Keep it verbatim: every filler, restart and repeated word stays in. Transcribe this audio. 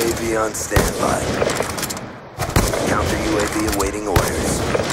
A V on standby. Counter U A V awaiting orders.